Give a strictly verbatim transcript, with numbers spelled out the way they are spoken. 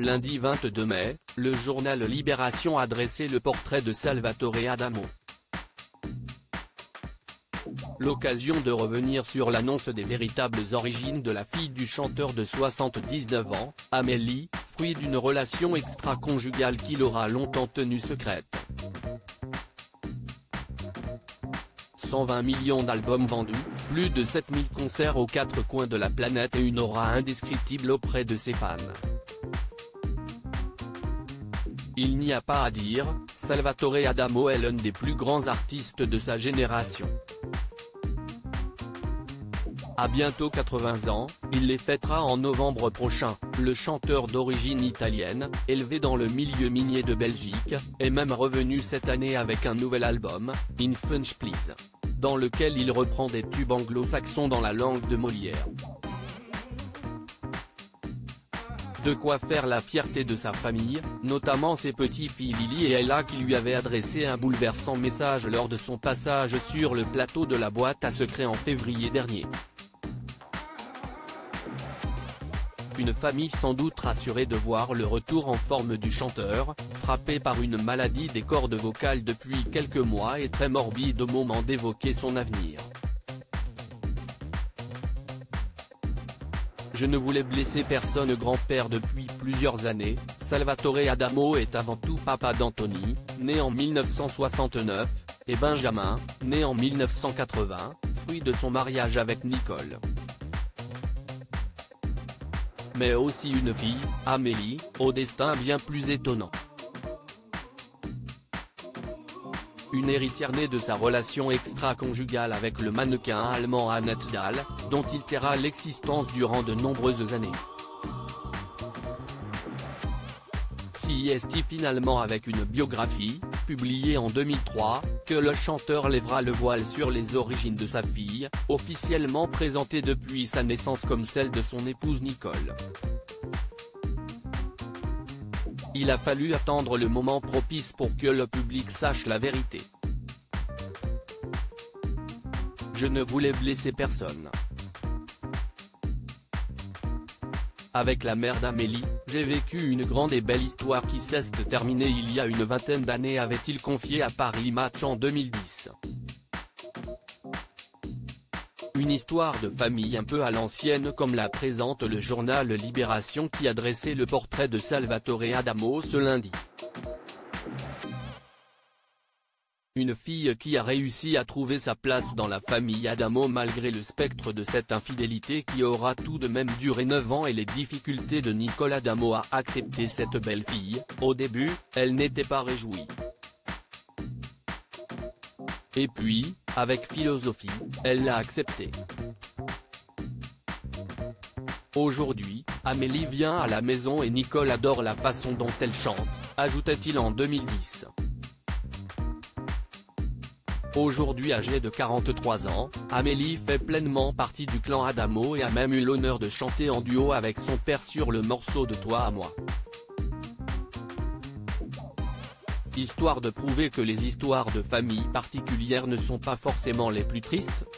Lundi vingt-deux mai, le journal Libération a dressé le portrait de Salvatore Adamo. L'occasion de revenir sur l'annonce des véritables origines de la fille du chanteur de soixante-dix-neuf ans, Amélie, fruit d'une relation extra-conjugale qu'il aura longtemps tenue secrète. cent vingt millions d'albums vendus, plus de sept mille concerts aux quatre coins de la planète et une aura indescriptible auprès de ses fans. Il n'y a pas à dire, Salvatore Adamo est l'un des plus grands artistes de sa génération. À bientôt quatre-vingts ans, il les fêtera en novembre prochain. Le chanteur d'origine italienne, élevé dans le milieu minier de Belgique, est même revenu cette année avec un nouvel album, In French Please, dans lequel il reprend des tubes anglo-saxons dans la langue de Molière. De quoi faire la fierté de sa famille, notamment ses petits-filles Lily et Ella qui lui avaient adressé un bouleversant message lors de son passage sur le plateau de la boîte à secrets en février dernier. Une famille sans doute rassurée de voir le retour en forme du chanteur, frappé par une maladie des cordes vocales depuis quelques mois et très morbide au moment d'évoquer son avenir. Je ne voulais blesser personne. Grand-père depuis plusieurs années, Salvatore Adamo est avant tout papa d'Anthony, né en mille neuf cent soixante-neuf, et Benjamin, né en mille neuf cent quatre-vingts, fruit de son mariage avec Nicole. Mais aussi une fille, Amélie, au destin bien plus étonnant. Une héritière née de sa relation extra-conjugale avec le mannequin allemand Annette Dahl, dont il taira l'existence durant de nombreuses années. Si est-il finalement avec une biographie, publiée en deux mille trois, que le chanteur lèvera le voile sur les origines de sa fille, officiellement présentée depuis sa naissance comme celle de son épouse Nicole. Il a fallu attendre le moment propice pour que le public sache la vérité. Je ne voulais blesser personne. Avec la mère d'Amélie, j'ai vécu une grande et belle histoire qui s'est terminée il y a une vingtaine d'années, avait-il confié à Paris Match en deux mille dix. Une histoire de famille un peu à l'ancienne comme la présente le journal Libération qui a dressé le portrait de Salvatore Adamo ce lundi. Une fille qui a réussi à trouver sa place dans la famille Adamo malgré le spectre de cette infidélité qui aura tout de même duré neuf ans et les difficultés de Nicole Adamo à accepter cette belle fille. Au début, elle n'était pas réjouie. Et puis, avec philosophie, elle l'a accepté. Aujourd'hui, Amélie vient à la maison et Nicole adore la façon dont elle chante, ajoutait-il en deux mille dix. Aujourd'hui âgée de quarante-trois ans, Amélie fait pleinement partie du clan Adamo et a même eu l'honneur de chanter en duo avec son père sur le morceau de Toi à moi. Histoire de prouver que les histoires de famille particulières ne sont pas forcément les plus tristes,